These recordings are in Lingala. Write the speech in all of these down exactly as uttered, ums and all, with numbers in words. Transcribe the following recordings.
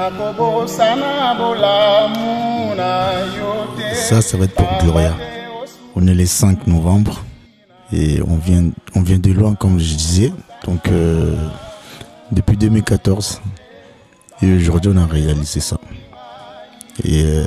Ça, ça va être pour Gloria. On est le cinq novembre et on vient, on vient de loin, comme je disais. Donc, euh, depuis deux mille quatorze, et aujourd'hui, on a réalisé ça. Et euh,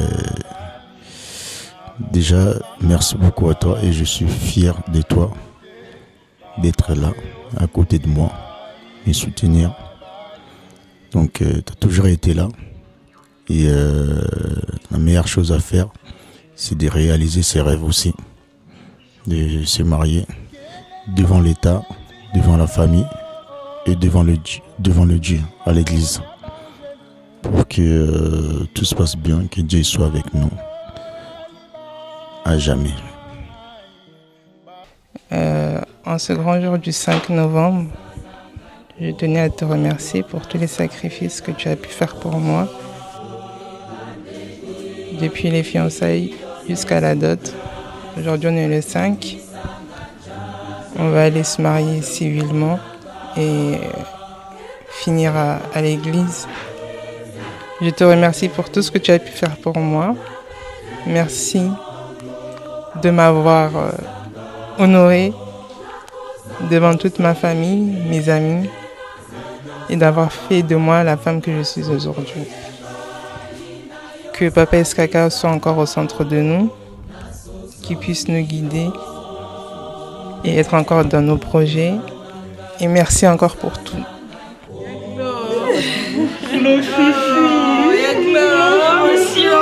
déjà, merci beaucoup à toi et je suis fier de toi, d'être là, à côté de moi, me soutenir. Donc, euh, tu as toujours été là. Et euh, la meilleure chose à faire, c'est de réaliser ses rêves aussi. De se marier devant l'État, devant la famille et devant le, devant le Dieu, à l'église. Pour que euh, tout se passe bien, que Dieu soit avec nous à jamais. Euh, en ce grand jour du cinq novembre, je tenais à te remercier pour tous les sacrifices que tu as pu faire pour moi. Depuis les fiançailles jusqu'à la dot. Aujourd'hui on est le cinq. On va aller se marier civilement et finir à, à l'église. Je te remercie pour tout ce que tu as pu faire pour moi. Merci de m'avoir euh, honoré devant toute ma famille, mes amis, et d'avoir fait de moi la femme que je suis aujourd'hui. Que Papa S K K soit encore au centre de nous, qu'il puisse nous guider et être encore dans nos projets. Et merci encore pour tout. Le chouchou, l'émotion.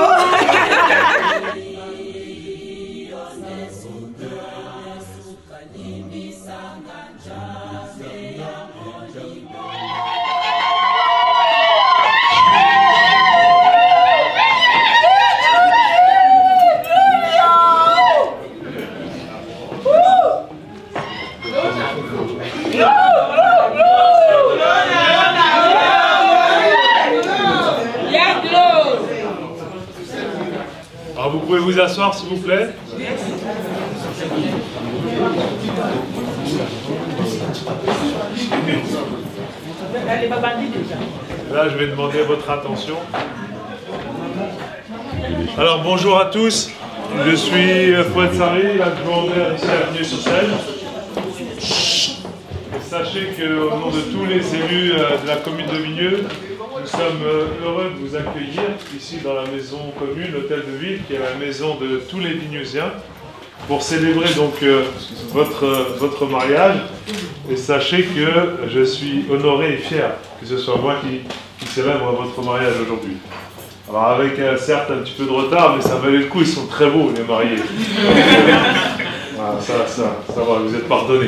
Alors vous pouvez vous asseoir s'il vous plaît. Là je vais demander votre attention. Alors bonjour à tous, je suis Fouad Sari, adjoint maire ici à Vigneux-sur-Seine. Sachez qu'au nom de tous les élus de la commune de Vigneux, nous sommes heureux de vous accueillir ici dans la maison commune, l'hôtel de ville, qui est la maison de tous les Vigneusiens, pour célébrer donc euh, votre, votre mariage. Et sachez que je suis honoré et fier que ce soit moi qui, qui célèbre votre mariage aujourd'hui. Alors avec euh, certes un petit peu de retard, mais ça valait le coup, ils sont très beaux les mariés. Voilà, ça, ça, ça va, vous êtes pardonnés.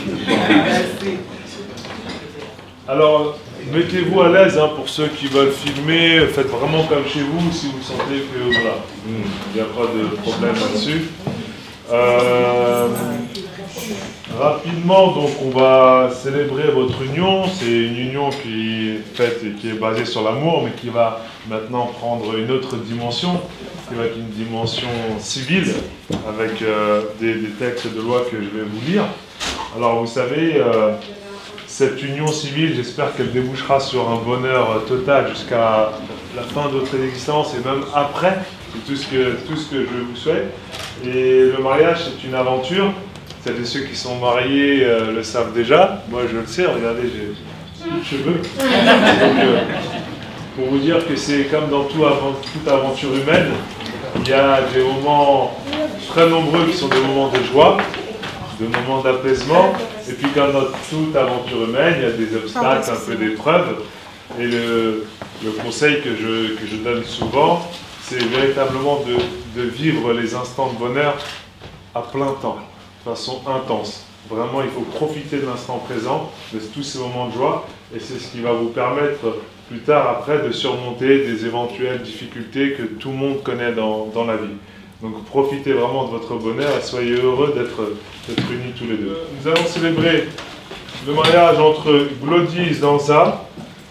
Alors, mettez-vous à l'aise hein, pour ceux qui veulent filmer, faites vraiment comme chez vous si vous sentez que voilà, il n'y a pas de problème là-dessus. Euh, rapidement, donc, on va célébrer votre union. C'est une union qui est faite et qui est basée sur l'amour, mais qui va maintenant prendre une autre dimension, qui va être une dimension civile, avec euh, des, des textes de loi que je vais vous lire. Alors, vous savez, euh, cette union civile, j'espère qu'elle débouchera sur un bonheur total jusqu'à la fin de votre existence et même après. C'est tout ce que, tout ce que je vous souhaite. Et le mariage, c'est une aventure. Celles et ceux qui sont mariés euh, le savent déjà. Moi, je le sais. Regardez, j'ai plus de cheveux. Donc, euh, pour vous dire que c'est comme dans tout avant, toute aventure humaine, il y a des moments très nombreux qui sont des moments de joie, des moments d'apaisement. Et puis, comme dans toute aventure humaine, il y a des obstacles, un peu d'épreuves. Et le, le conseil que je, que je donne souvent, c'est véritablement de, de vivre les instants de bonheur à plein temps, de façon intense. Vraiment, il faut profiter de l'instant présent, de tous ces moments de joie, et c'est ce qui va vous permettre plus tard, après, de surmonter des éventuelles difficultés que tout le monde connaît dans, dans la vie. Donc profitez vraiment de votre bonheur et soyez heureux d'être unis tous les deux. Nous allons célébrer le mariage entre Glodis Danza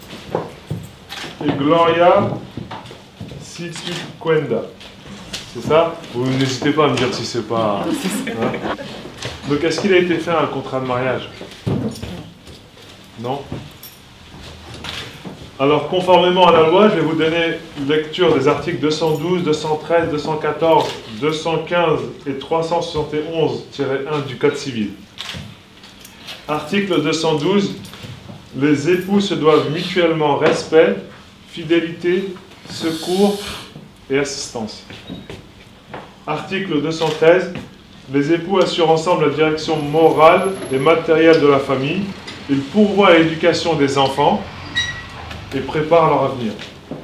et Gloria Situquenda. C'est ça? Vous n'hésitez pas à me dire si c'est pas... Hein? Donc est-ce qu'il a été fait un contrat de mariage? Non? Alors, conformément à la loi, je vais vous donner lecture des articles deux cent douze, deux cent treize, deux cent quatorze, deux cent quinze et trois cent soixante et onze tiret un du Code civil. Article deux cent douze. Les époux se doivent mutuellement respect, fidélité, secours et assistance. Article deux cent treize. Les époux assurent ensemble la direction morale et matérielle de la famille. Ils pourvoient à l'éducation des enfants et préparent leur avenir.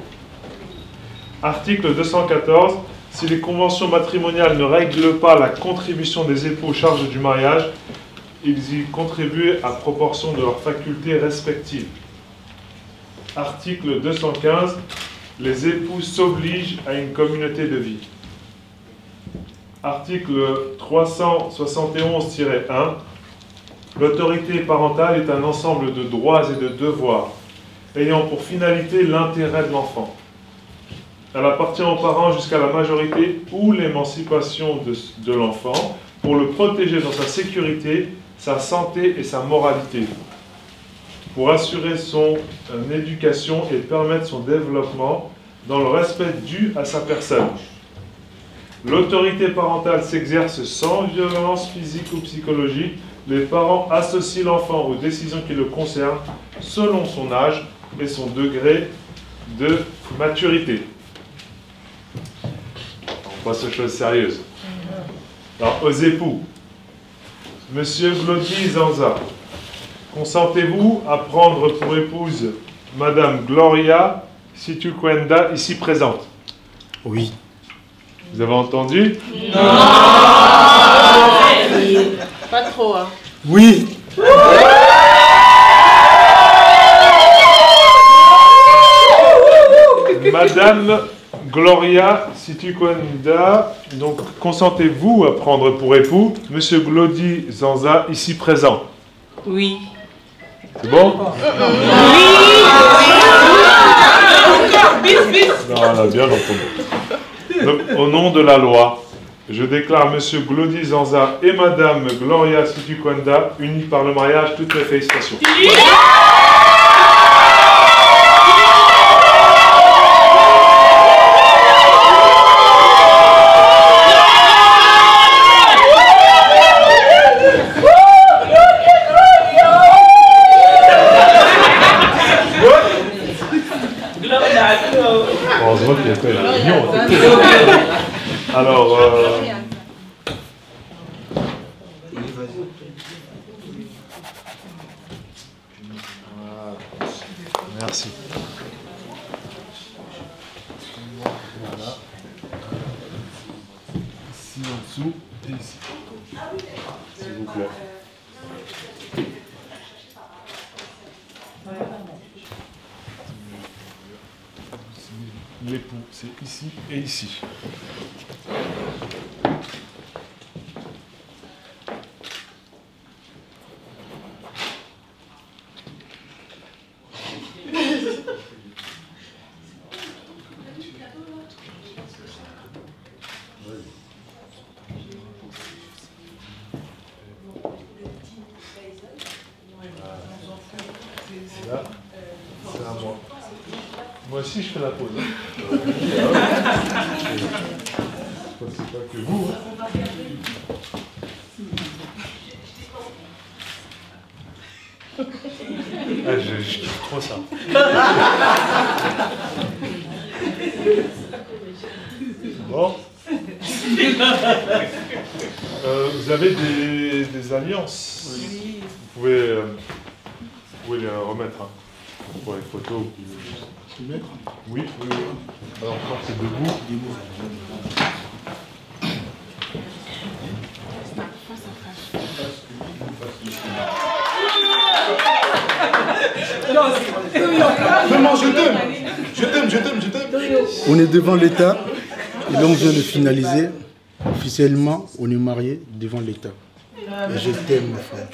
Article deux cent quatorze. Si les conventions matrimoniales ne règlent pas la contribution des époux aux charges du mariage, ils y contribuent à proportion de leurs facultés respectives. Article deux cent quinze. Les époux s'obligent à une communauté de vie. Article trois cent soixante et onze tiret un. L'autorité parentale est un ensemble de droits et de devoirs ayant pour finalité l'intérêt de l'enfant. Elle appartient aux parents jusqu'à la majorité ou l'émancipation de, de l'enfant pour le protéger dans sa sécurité, sa santé et sa moralité, pour assurer son euh, éducation et permettre son développement dans le respect dû à sa personne. L'autorité parentale s'exerce sans violence physique ou psychologique. Les parents associent l'enfant aux décisions qui le concernent selon son âge et son degré de maturité. On passe aux choses sérieuses. Alors, aux époux. Monsieur Glody Zanza, consentez-vous à prendre pour épouse Madame Gloria Situquenda, ici présente? Oui. Vous avez entendu? Non. Pas trop, hein. Oui. Madame Gloria Situquenda, donc consentez-vous à prendre pour époux Monsieur Glody Zanza, ici présent? Oui. C'est bon? Oui. Non, on a bien entendu. Donc, au nom de la loi, je déclare Monsieur Glody Zanza et Madame Gloria Situquenda unis par le mariage. Toutes mes félicitations. Heureusement qu'il y a fait la réunion. Alors, euh... merci. Voilà. Ici en dessous et ici. S'il vous plaît. L'époux, c'est ici et ici. Là, c'est à moi. Moi aussi, je fais la pause. Hein. C'est pas que vous. Hein. Ah, je, je kiffe trop ça. Bon. Euh, vous avez des, des alliances. Oui. Vous pouvez, euh, vous pouvez les remettre hein, pour les photos. Oui, oui, oui. Alors, encore, c'est debout. Vraiment, je t'aime. Je t'aime, je t'aime, je t'aime. On est devant l'État. Et là, on vient de finaliser. Officiellement, on est mariés devant l'État. Et je t'aime, ma femme.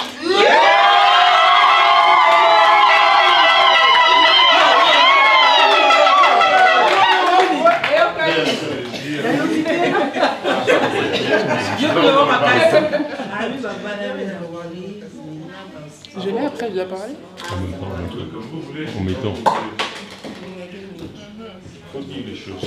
Je l'ai après, je dois parler. En même temps. les choses.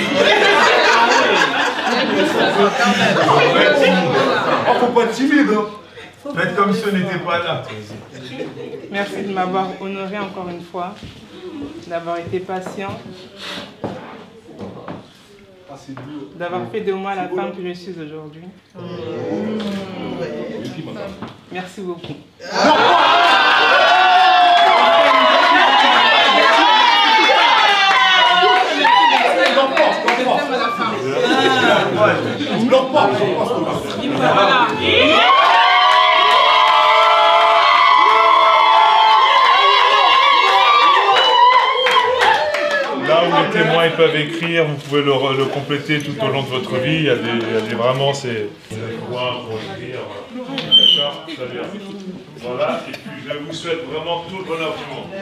Oh, faut pas être timide, hein. Faites comme si on n'était pas là. Merci de m'avoir honoré encore une fois, d'avoir été patient, d'avoir fait de moi la femme que je suis aujourd'hui. Merci beaucoup. Là où les témoins ils peuvent écrire, vous pouvez le, le compléter tout au long de votre vie. Il y a, des, il y a des, vraiment ces points pour écrire. D'accord, très bien. Voilà, et puis je vous souhaite vraiment tout le bonheur du monde.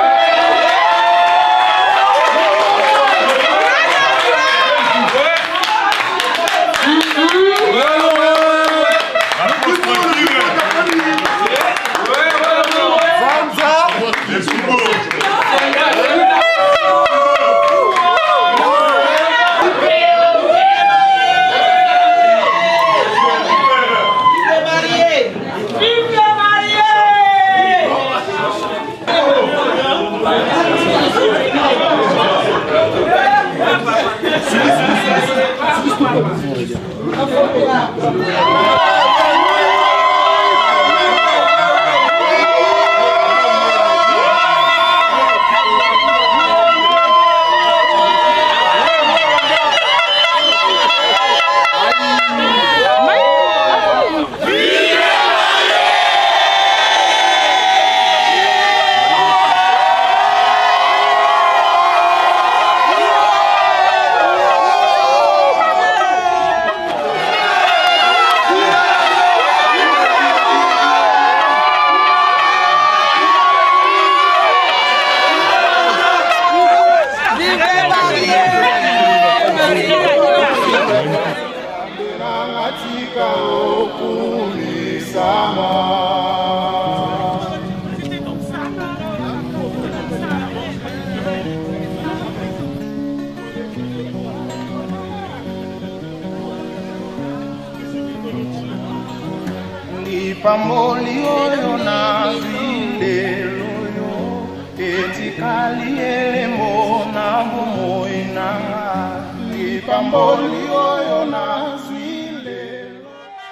Pamoli oyo na vilelo yo etikali elemo na bomoi nanga ni pamoli oyo na vilelo.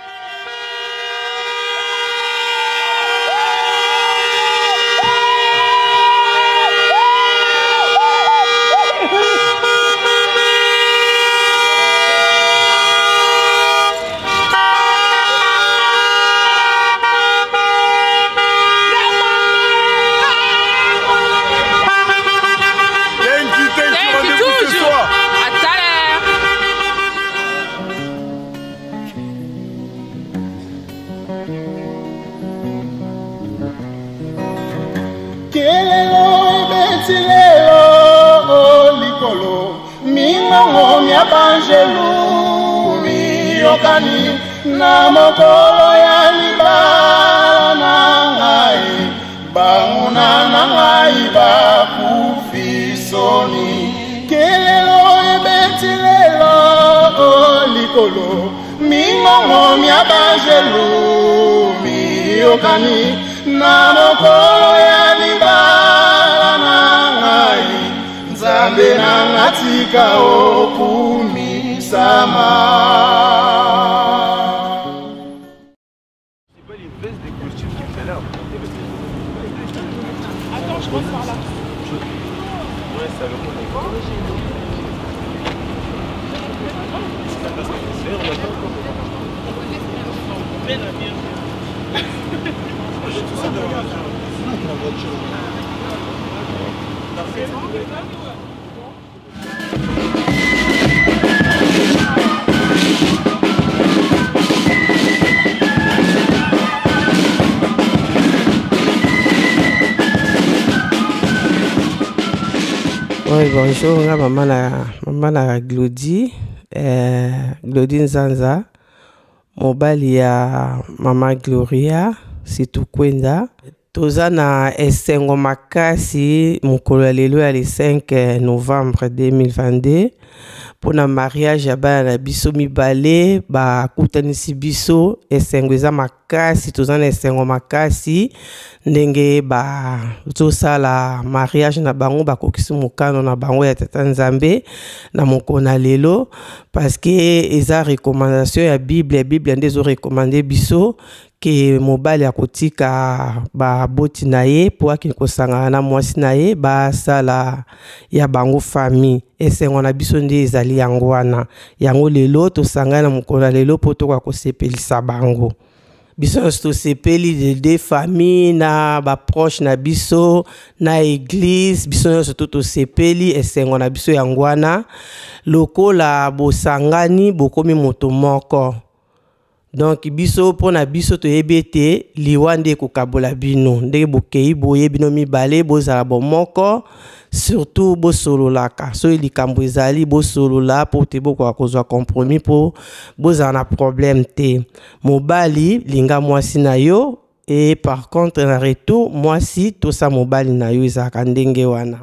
Banjelu mi yokani na mokolo ya libala na ngai banguna na ngai bakufisoni kelelo ebeti lelo likolo mingongo mia banjelu mi yokani na mokolo ya libala na ngai Nzambe na ngatika okumi sama. C'est pas les vestes des costumes qui me fait l'air. Attends, je passe par là. Ouais, ça le Oui, bonjour, maman la maman la Glody, euh, Glody Nzanza, mobali ya maman Gloria, Situ Kwenda. toza na esengo makasi mokolo ya lelo ya le cinq novembre deux mille vingt-deux pour na mariage ya bana na biso mibale bakutanisi biso. Esengo eza makasi, toza na esengo makasi ndenge ba tosala mariage na bango bakokisi mokano na bango ya tata Nzambe na mokolo na lelo, parce que eza recommandation ya Bible. Bible nde ezo recommande biso ke mobali akotika ba boti na ye po akini kosangana na mwasi na ye basala ya bango famille. Esengo na biso nde ezali yango wana. Yango lelo tosangana na mokolo na lelo po toka kosepelisa bango. Biso tosepeli de deux familles na ba proche na biso na église. Biso surtout tosepeli esengo na biso yango wana lokola bosangani bokomi moto moko. Donc biso pona biso to yebete liwande ko kabola bino ndenge bokei boye bino mibale bozala bomoko, surtout bo sololaka so likambo ezali bo solola po te boko kozwa compromis po bozala na problème te. Mobali linga mwasi na yo, et par contre na retour mwasi to sa mobali na yo ezaka ndenge wana.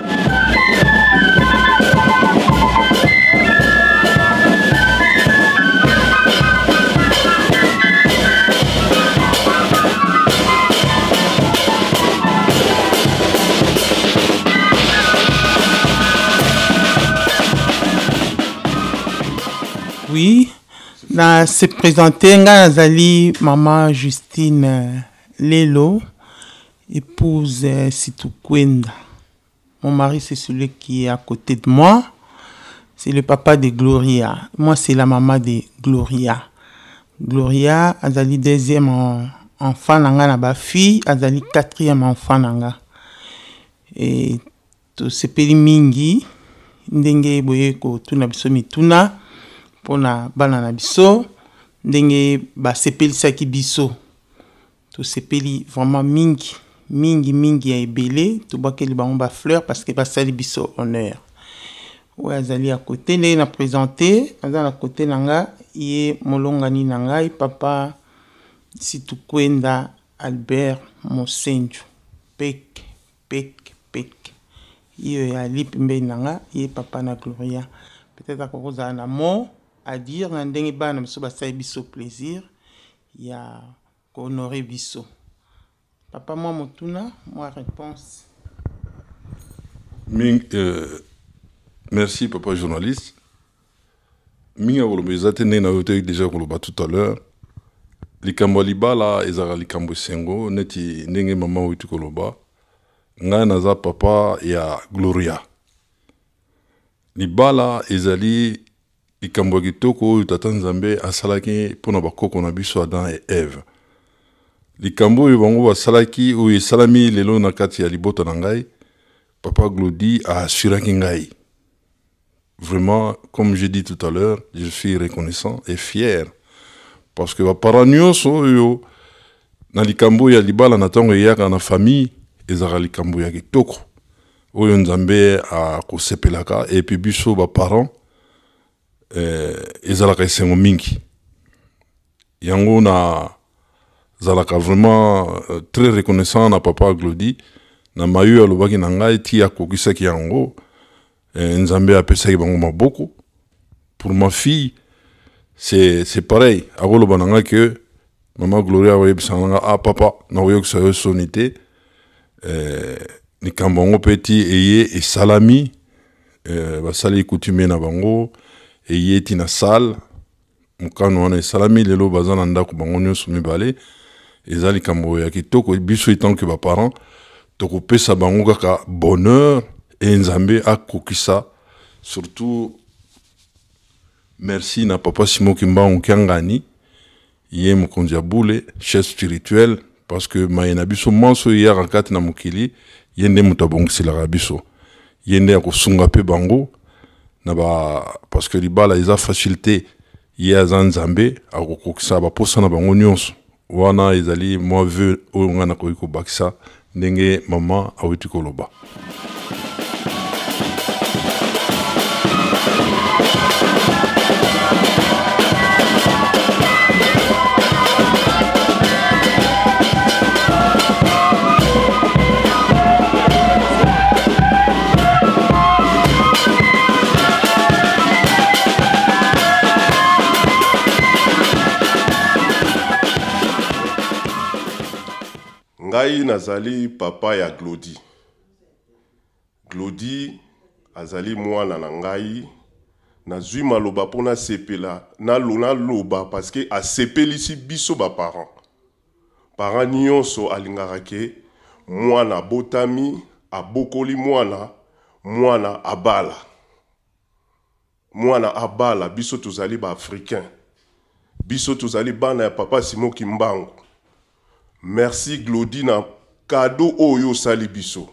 Oui, na se présenter nga nazali maman Justine Lelo, épouse euh, Sitou Kwenda. Mon mari c'est celui qui est à côté de moi, c'est le papa de Gloria. Moi c'est la maman de Gloria. Gloria azali deuxième en, enfant nanga na ba fille, azali quatrième enfant nanga. Et to sepeli mingi ndenge boye ko tuna biso mituna pona bana na biso ndenge ba sepelisaki biso. To sepeli vraiment mingi mingi mingi ya ebele to bakeli bango ba fleur parce que basali biso honneur. Ouais, azali à côté ndenge na présenté azali à côté nanga ye molongani nanga papa Sitou Kwenda Albert Mosenjo pek pek pek ye ya lipimbe nanga ye papa na Gloria. Peut-être à cause d'un amour à dire na ndenge bana biso basali biso plaisir ya honorer biso. Papa moi motuna moi réponse. Ming, euh, merci papa journaliste. Minga woloba ezatene na yote déjà koloba tout à l'heure. Likambo libala ezara likambo sengo neti ndenge mama witu koloba. Nga naza papa ya Gloria. Libala ezali likambo kitoko tata Nzambe asalaki pona bakoko na biso Adam et Ève. Likambo ybango basalaki o esalami lelo na kati ya libota na ngai. Papa Glody a assuré ngai. Vraiment, comme j'ai dit tout à l'heure, je suis reconnaissant et fier. Parce que bapara nyonso yo na likambo ya libala na tongo yaka na famille ezara likambo ya kitoko. Oyo Nzambe a kosepelaka et puis biso baparents eh, ezalaka esengo mingi. Yango na zalaka vraiment euh, très reconnaissant na papa Glody na mayu alobaki na ngai ti akokisaki yango eh, Nzambe apesaki bango maboko. Pour ma fille c'est c'est pareil akoloba na ngai que maman Gloria oyebisa nga ah papa na oyokisa yo sonité eh, likambo ngo peti eye esalami eh, basali coutumier na bango eye ti na salle mukano wana esalami lelo baza na ndako bango nyonso mibale eza likambo ya kitoko biso etant que ba parents tokopesa bango kaka bonheur et Nzambe akokisa surtout. Merci na papa Simon Kimba Onkiangani ye mokonzi ya bule chef spirituel parce que mayena biso manso ya rakati na mokili yende mutabongisela biso yende ya kosunga pe bango na ba parce que libala eza facilité ya Nzambe akokokisa ba posa na bango nyonso wana ezali moi veut oyo ngana ko bakisa ndenge mama awiti koloba. Ngai nazali papa ya Glody. Glody azali mwana na ngai. Nazui maloba pona sepela. Na lona loba parce que a sepelisi biso ba parents. Parents nyonso alingaka ke mwana botami, abokoli mwana, mwana abala. Mwana abala, biso tozali ba africain. Biso tozali bana ya papa Simon Kimbangu. Merci Glody na cadeau oyo sali biso.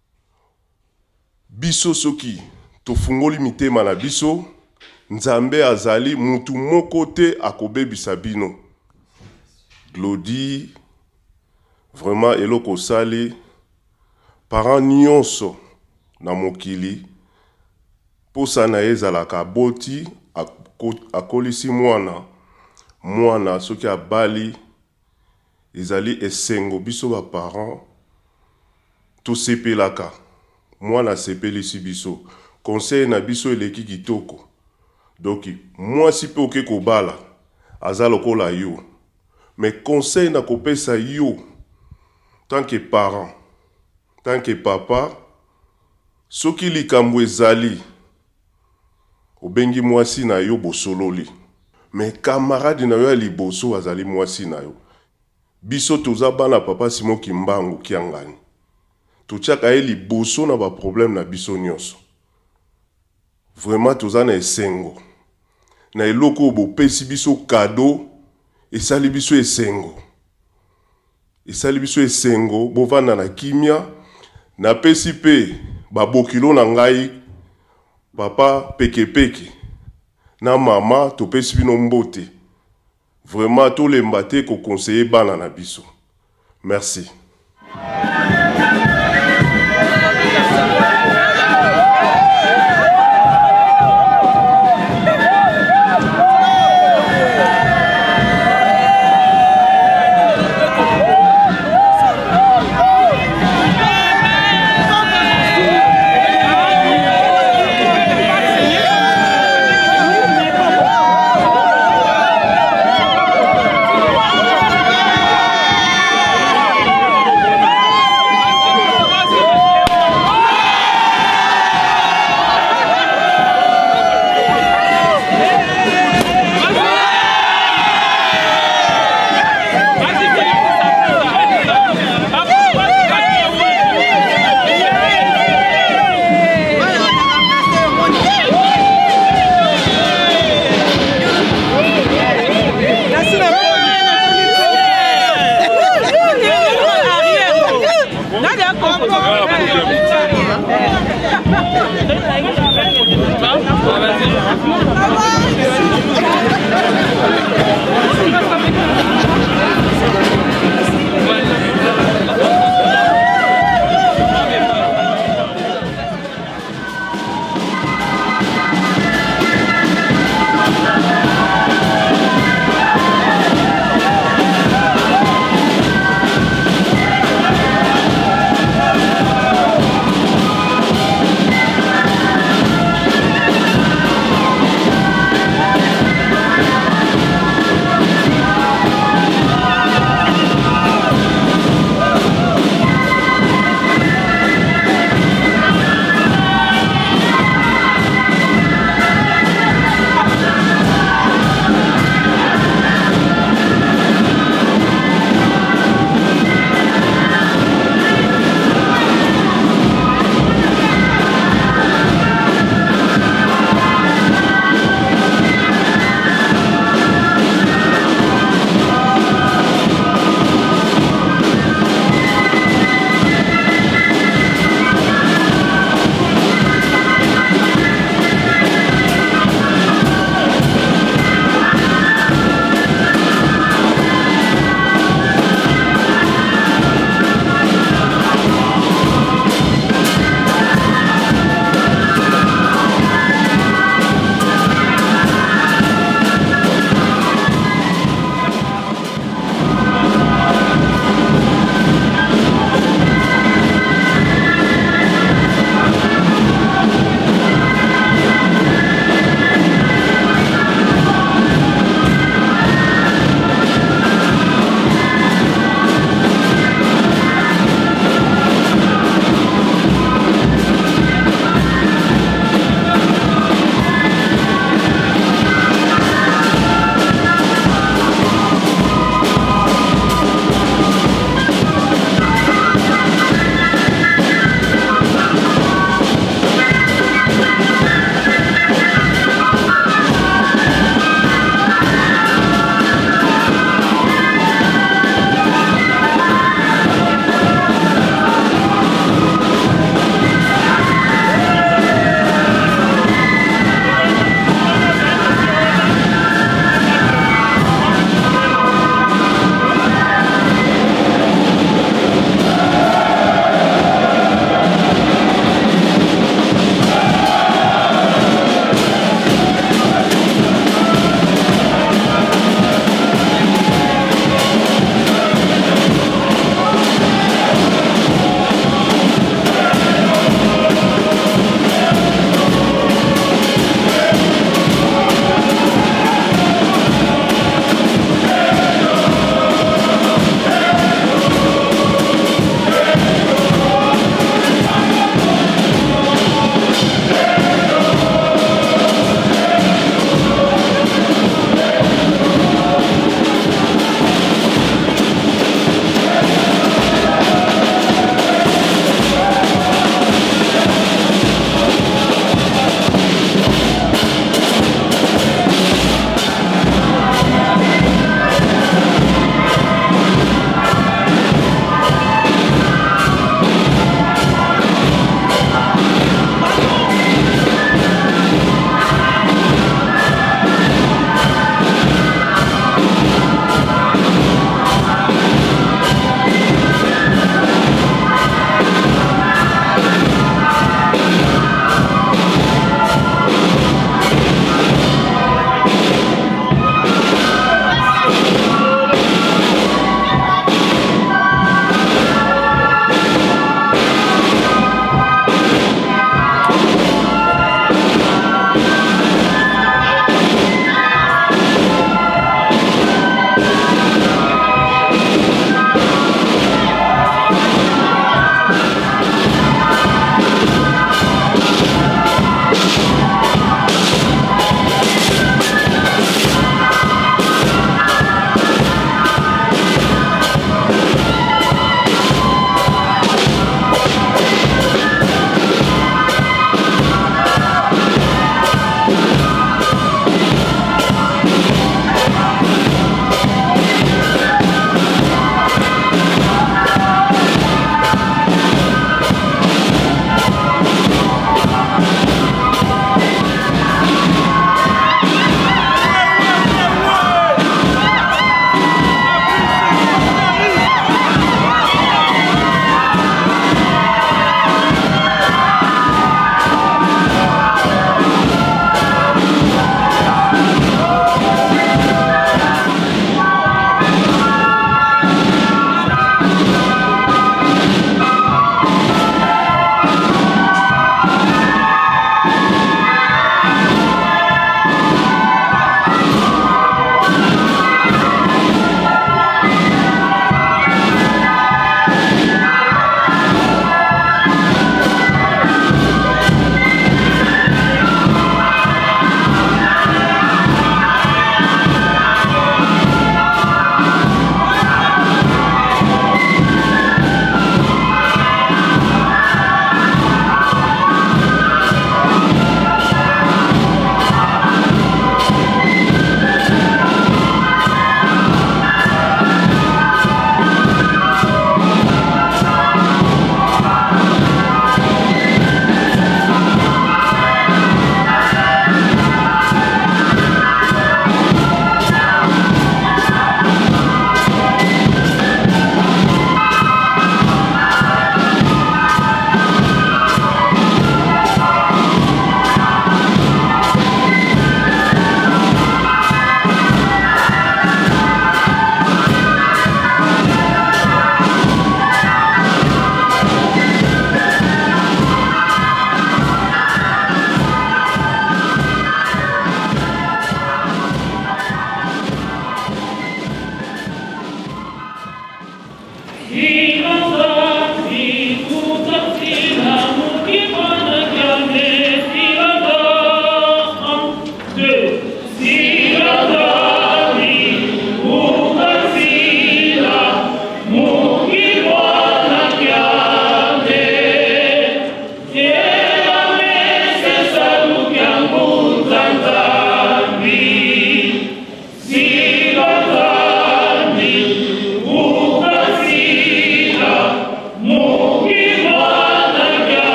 Biso soki tofungoli mitema na biso, Nzambe azali mutu moko te akobebisa bino. Glody vraiment eloko sali parents nyonso na mokili posa na ezalaka boti akolisi mwana mwana soki abali ezali esengo biso ba parents to sepelaka mwana sepelisi biso conseil na biso eleki kitoko donc mwasi pe oke kobala aza lokola yo mais conseil na kopesa yo tant que parent tant que papa soki likambo ezali obengi mwasi na yo bosololi mais camarade na yo ya liboso azali mwasi na yo biso toza bana papa Simon Kimbangu kiangani totiaka ye liboso na ba problème na biso nyonso vraiment toza na esengo na eloko bopesi biso cadeau esali biso esengo esali biso esengo bovanda na kimia na pesi pe babokilo na ngai papa peke peke na mama topesi bino mbote vraiment tolemba te ko conseiller bana na biso merci.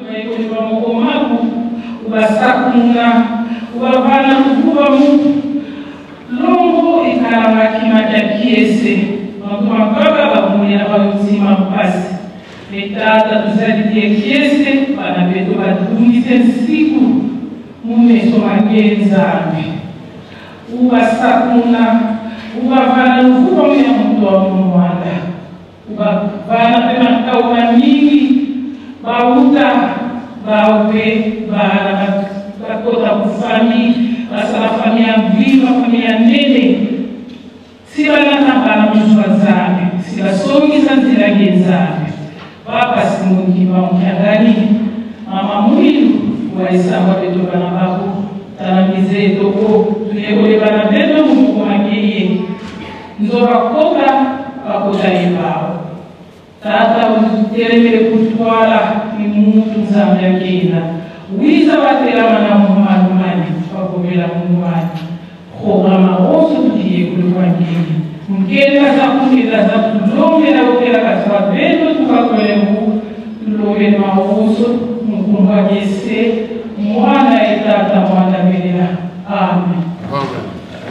ubayikolebwa mukomaku ubasakuna ubavana kukubamu longo ikalamakimata kiese makumapaka bamulira baluzima mpasi netata tuzalidie kiese bana betu batungise nsiku mumeso magenzambi ubasakuna ubavana kukubamu ya muntu wa mumwanda ubavana pema kauma nyingi bauta baupe bana bakota kufami basala famia viva famia nene sibanatambala muzwa zabe sibasongisa nzirage zabe baba simungiba mukandani mama mwilu waisamba beto bana babo talamize toko tulekole bana beto mukumageye nzobakoka bakota ebao tata uteremere kutwala imuntu nzambe yakina wiza batera mana mumanumani bakomela mumani khogama oso tugiye kulwangeni mukenda za kumira za tulongera okera kasaba bendo tukakolemu tulongera maoso mukungagese mwana etata mwana berera amen. Amen.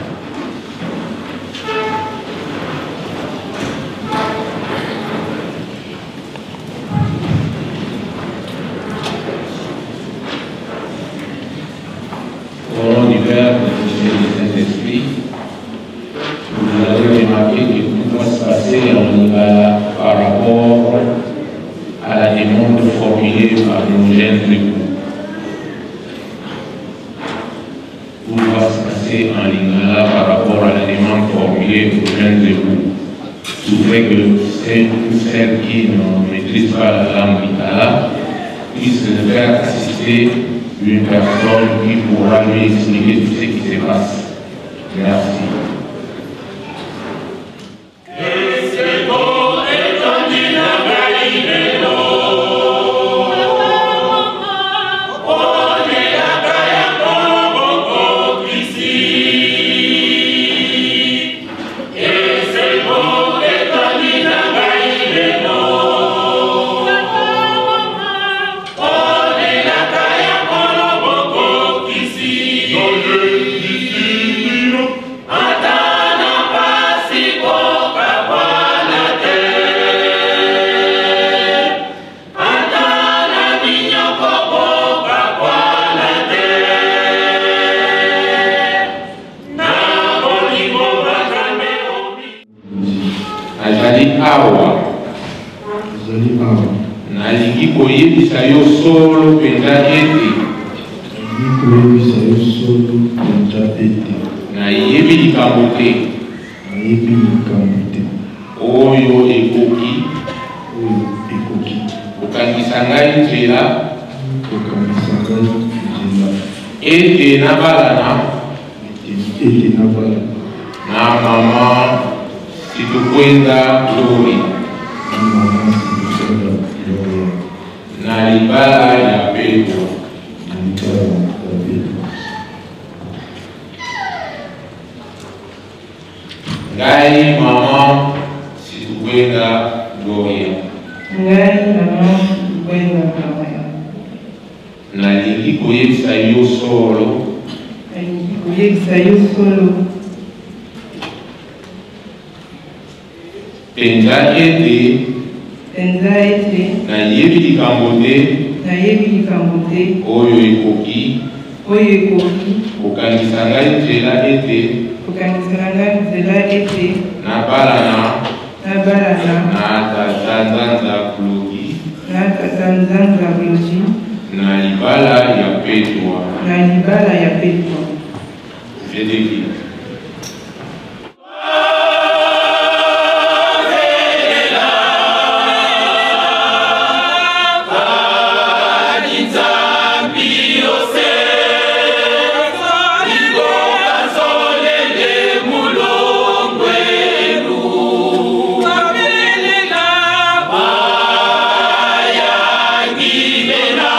Au nom du Père, du Fils et du Saint-Esprit, vous avez remarqué que tout va se passer en Lingala par rapport à la demande formulée par nos jeunes époux. Tout va se passer en Lingala par rapport à la demande formulée aux jeunes époux. Tout fait que celles ou celles qui ne maîtrisent pas la langue Lingala puissent le faire assister une personne qui pourra lui expliquer tout ce qui se passe. Merci. Nalingi koyebisa yo solo penza ete nayebi likambo te oyo ekoki kokangisa ngai nzela ete nabalana na mama Situkwenda Gloria na libala ya Petro. Ngai mama Situkwenda Gloria. Ngai mama Situkwenda Gloria. Nalingi koyebisa yo solo. Nalingi koyebisa yo solo. Penza ete penza ete nayebi likambo te nayebi likambo te oyo ekoki oyo ekoki kokangisa ngai nzela ete kokangisa ngai nzela ete nabalana nabalana na tata Nzanza Klogi na tata Nzanza Klogi na libala ya Petro na libala ya Petro. Je déclare.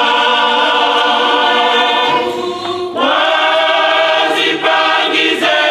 Wazipangize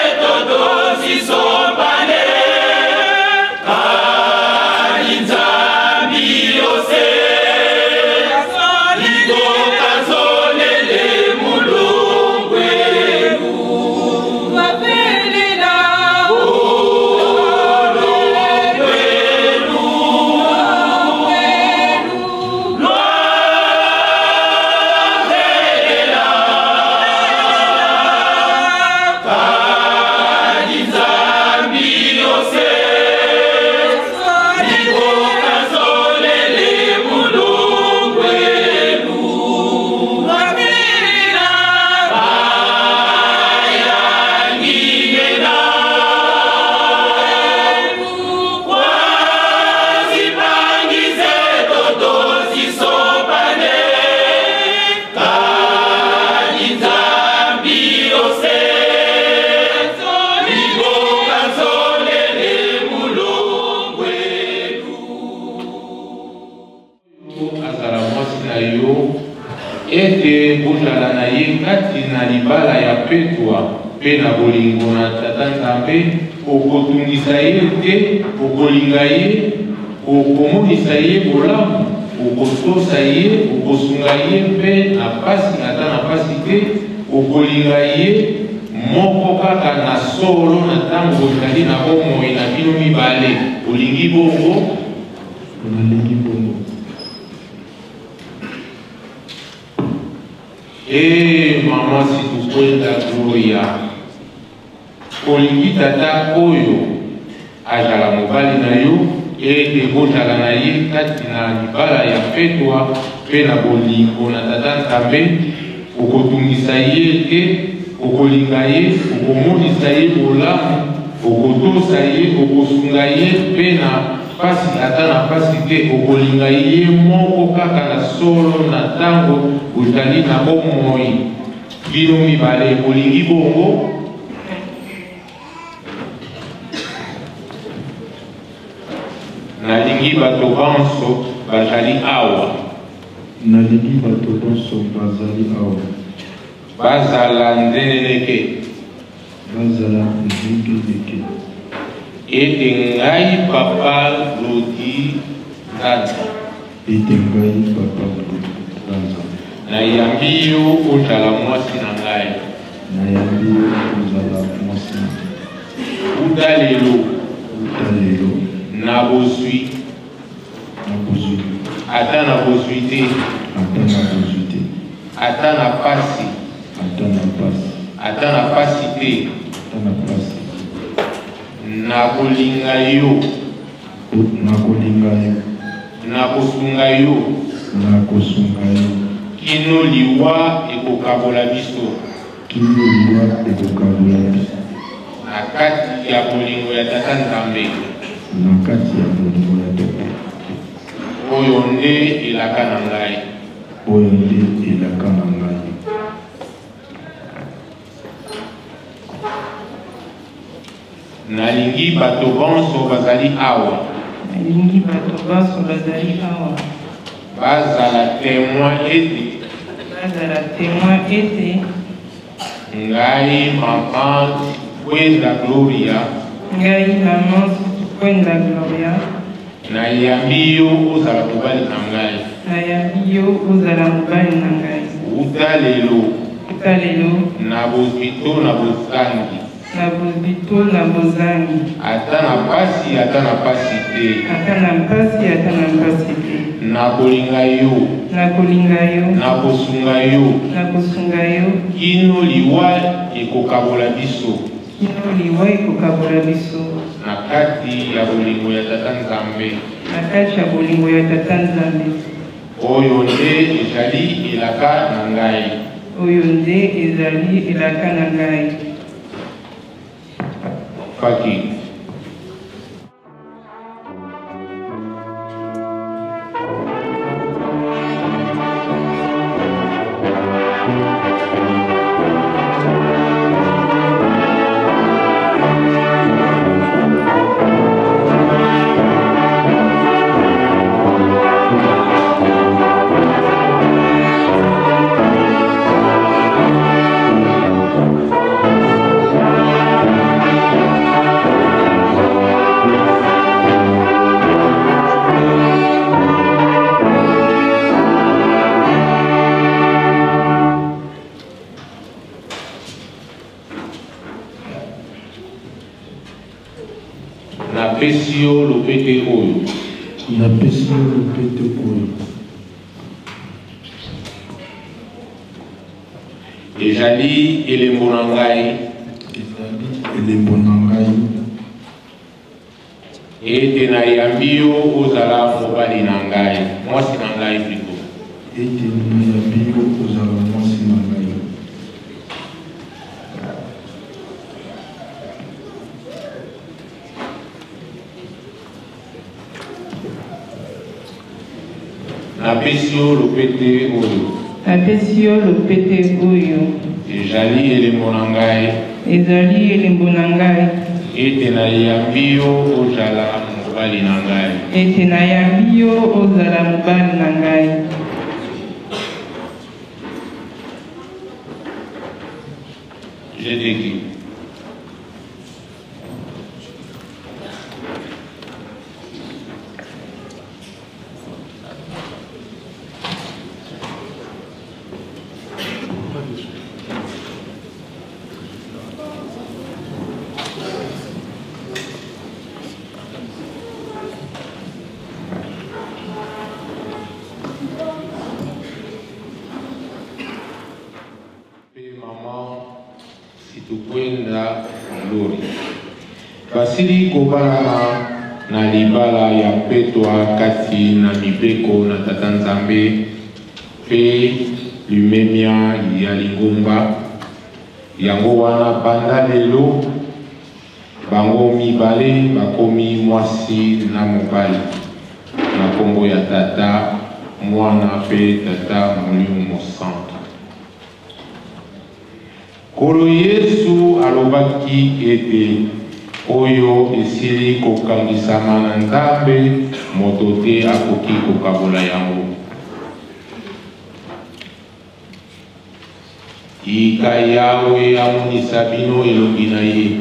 ete bozala na ye kati na libala ya petwa mpe na bolingo na tata nzambe okotungisa ye te okolinga ye okomonisa ye bolamu okotosa ye okosunga ye mpe na pasi ata na pasi te okolinga ye moko kaka na solo na ntango ozali na bomoi na bino mibale olingi bongo onalingi bongo. E mama Situkwenda Gloria olingi tata oyo azala mobali na yo ete bozala na ye kati na libala ya petwa mpe na bolingo na tata nzambe okotungisa ye te okolinga ye okomonisa ye bolamu okotosa ye okosunga ye mpe na pasi ata na pasi te okolinga ye moko kaka na solo na ntango ozali na bomoi bino mibale olingi bongo. Nalingi bato banso bazali awa nalingi bato banso bazali awa bazala nzeneneke bazala nzeneneke ete ngai papa Lodi Nzanza ete ngai papa Lodi Nzanza nayambi yo ozala mwasi na ngai nayambi yo ozala mwasi na ngai uta lelo uta lelo na bozwi na bozwi ata na bozwi te ata na bozwi te ata na pasi ata na pasi ata na pasi te ata na pasi na kolinga yo na kolinga yo na kosunga yo na kosunga yo kino liwa ekokabola biso kino liwa ekokabola biso na kati ya bolingo ya tata nzambe na kati ya bolingo ya tata oyo nde elaka na ngai oyo nde elaka na ngai. Nalingi bato banso bazali awa nalingi bato banso bazali awa bazala témoin ete bazala témoin ete ngai mama Kwenda Gloria ngai mama Kwenda Gloria nayambi yo ozala mobali na ngai nayambi yo ozala mobali na ngai uta lelo uta lelo na bozwi to na bozangi na bozwi to na bozangi ata na pasi ata na pasi te ata na pasi ata na pasi te na kolinga yo na kolinga yo na kosunga yo na kosunga yo kino liwa ekokabola biso kino liwa ekokabola biso na kati ya bolingo ya tata nzambe na kati ya bolingo ya tata nzambe oyo nde ezali elaka na ngai oyo nde ezali elaka na ngai. Faki napesi yo lopete oyo napesi yo lopete oyo ezali elembo na ngai ezali elembo na ngai ete nayambi yo ozala mobali na ngai mwasi na ngai plutôt ete nayambi yo ozala mwasi na ngai napesi yo lopete oyo napesi yo lopete oyo ezali elembo na ngai ezali elembo na ngai ete nayambi yo ozala mobali na ngai ete nayambi yo ozala mobali na ngai Je t'écris. Situkwenda Lori basili kobalana na libala ya petwa kati na mibeko na tata nzambe pe lumemia ya lingomba yango wana banda lelo bango mibale bakomi mwasi na mobali na kombo ya tata mwana pe tata molimo centre. Kolo Yesu alobaki ete oyo esili kokangisama na nzambe moto te akoki kokabola yango. Tika Yawe amonisa bino elongi na ye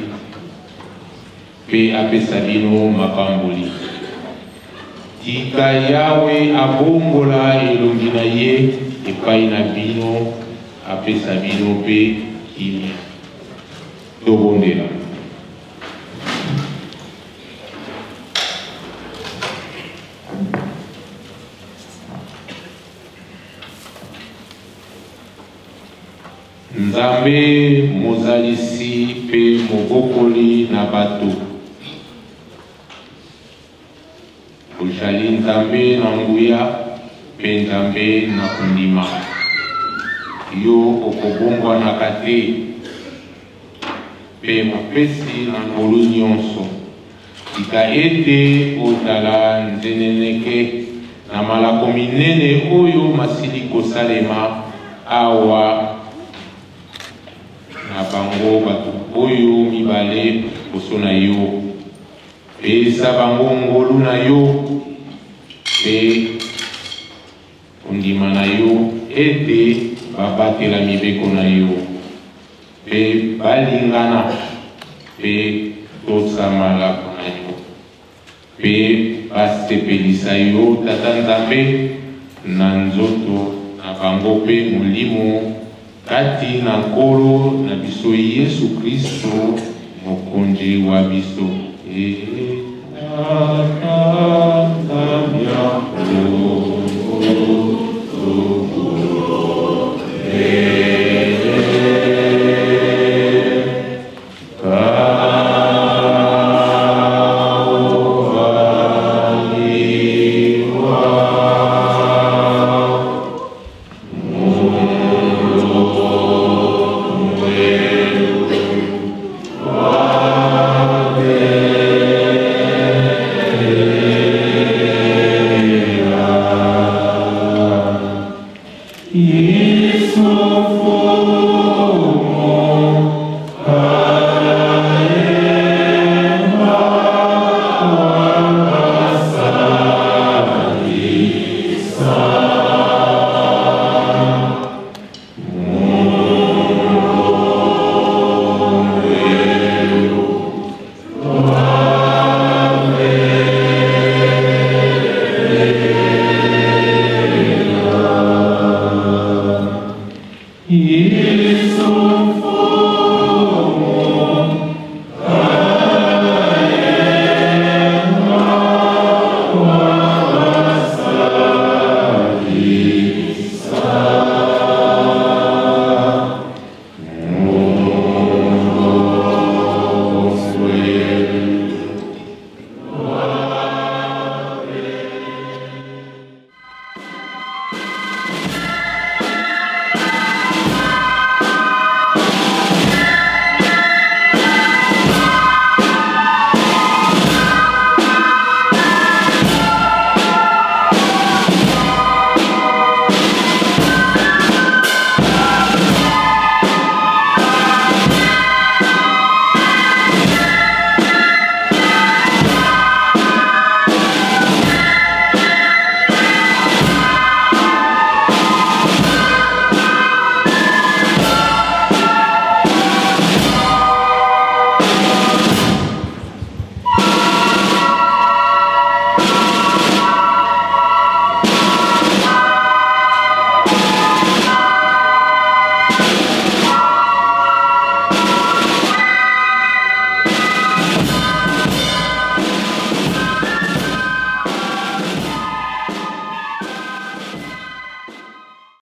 pe apesa bino makamboli. Tika Yawe abongola elongi na ye epai na bino apesa bino pe kimia. Tobondela. Nzambe mozalisi pe mobokoli na bato. Ojali Nzambe na nguya pe Nzambe na kundima. Yo okobongwa na kate pe mopesi na ngolu nyonso. Tika ete otala nzeneneke na malako minene oyo masili kosalema awa na bango bato oyo mibale koso na yo. Pesa bango ngolu na yo pe kundima na yo ete babatela mibeko na yo pe balingana pe tosa malako na yo pe basepelisa yo tata Nzambe na nzoto na bango pe molimo kati na nkolo na biso Yesu Kristo mokonzi wa biso. Yeah.